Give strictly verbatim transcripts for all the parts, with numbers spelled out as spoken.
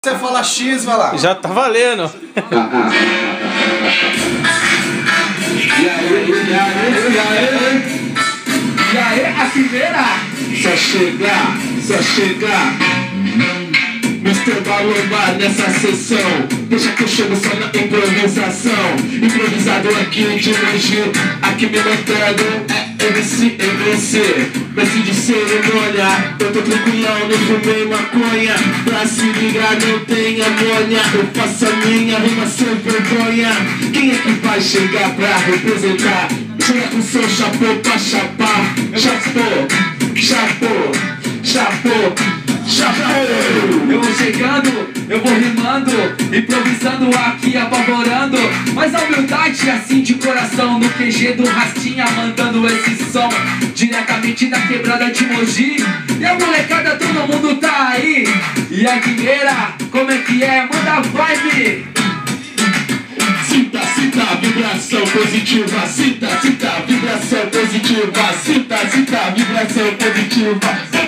Você fala X, vai lá. Já tá valendo. E aí, e aí, e aí? E aí, a primeira? Só chegar, só chegar. mister Balomba nessa sessão. Deixa que eu chego só na improvisação. Improvisado aqui de longe, aqui me notando é M C, M C. Mestre de cerimônia, eu tô tranquilão, não fumei maconha. Pra se ligar não tem amônia. Eu faço a minha rima sem vergonha. Quem é que vai chegar pra representar? Chega com seu chapéu pra chapar. Chapô, chapô, chapô, chapô. Eu vou chegando, eu vou rimando, improvisando aqui, apavorando. Mas a humildade assim de coração, no Q G do Rastinha, mandando esse som diretamente da quebrada de Mogi. E a molecada, todo mundo tá aí. E a guineira, como é que é? Manda vibe. Sinta, sinta, vibração positiva. Sinta, sinta, vibração positiva. Sinta, sinta, vibração positiva.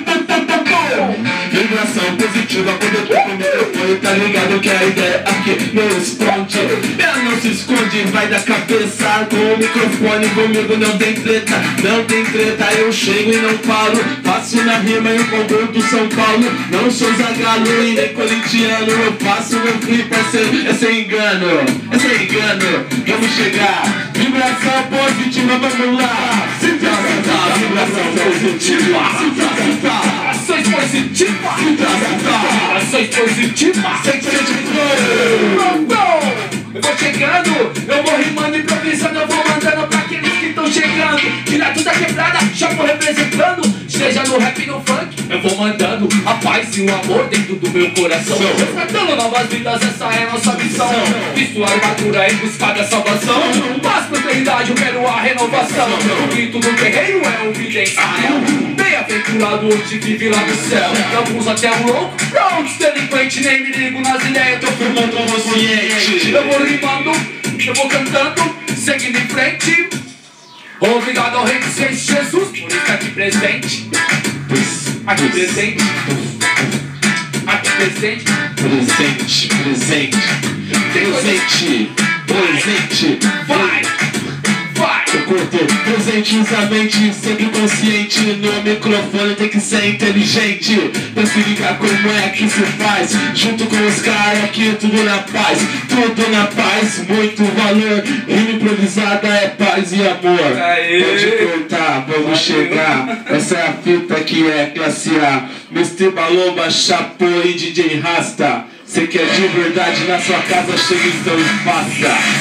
Vibração positiva quando eu tô com o microfone, tá ligado que a ideia aqui não esconde. Ela não se esconde, vai da cabeça. Com o microfone comigo não tem treta, não tem treta. Eu chego e não falo, faço na rima e o condor do São Paulo. Não sou zagalo e nem corintiano, eu faço meu clipe, é sem, é sem engano, é sem engano. Vamos chegar, vibração positiva, vamos lá. Sinta, sinta, vibração positiva. Sinta, sinta, ações positivas, ações positivas. Eu vou chegando, eu vou rimando, improvisando, eu vou mandando pra aqueles que estão chegando. Direto da quebrada, já vou representando. Seja no rap, no funk, eu vou mandando a paz e o amor dentro do meu coração. Resgatando novas vidas, essa é a nossa missão. Visto a armadura em busca da salvação. Mas prosperidade, eu quero a renovação. O grito do guerreiro é o Videncial. Bem-aventurado hoje vive lá no céu. E alguns até um louco, prontos, delinquente. Nem me ligo nas ideias, tô fumando consciente. Eu vou rimando, eu vou cantando, seguindo em frente. Obrigado ao Rei dos Reis Jesus por estar aqui presente. Aqui presente. Aqui presente. Presente, presente. Presente, presente. Vai, vai. Eu curto presente usamente, sempre consciente. No microfone tem que ser inteligente pra se ligar como é que se faz. Junto com os caras aqui, tudo na paz. Tudo na paz, muito valor. Rima improvisada é paz e amor. Aê. Pode cortar, vamos chegar. Essa é a fita que é classe A. mister Balomba, Chapô e D J Rasta. Cê quer de verdade na sua casa, chega então e faça.